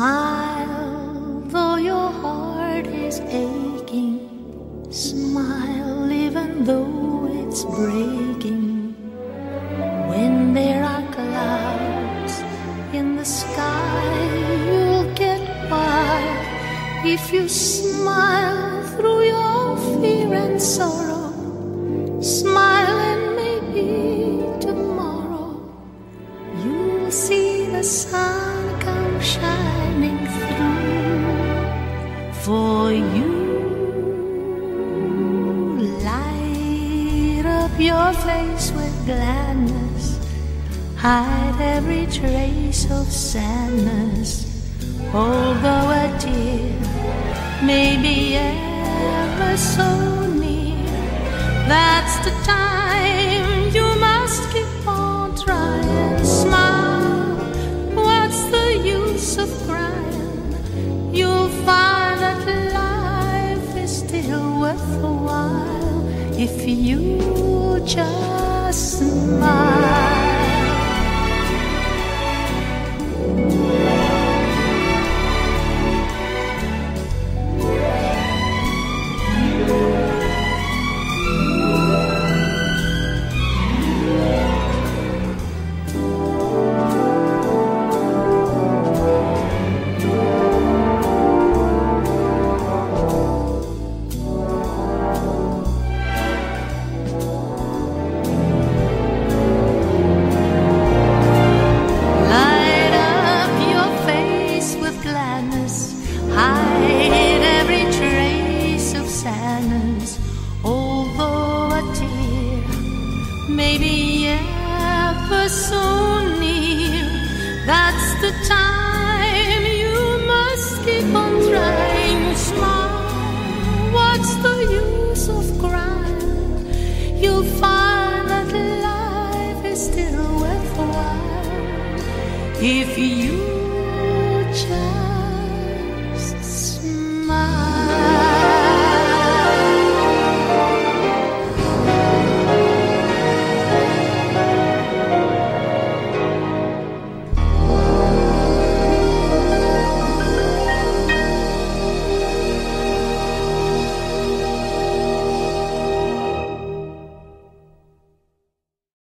Smile, though your heart is aching. Smile, even though it's breaking. When there are clouds in the sky, you'll get by. If you smile through your fear and sorrow, smile and maybe tomorrow you'll see the sun come shining through for you. Light up your face with gladness, hide every trace of sadness. Although a tear may be ever so near, that's the time you must keep on trying. Smile, what's the use of crying? You'll find that life is still worthwhile if you just smile. Hide every trace of sadness. Although a tear may be ever so near, that's the time you must keep on trying. Smile, what's the use of crying? You'll find that life is still worthwhile if you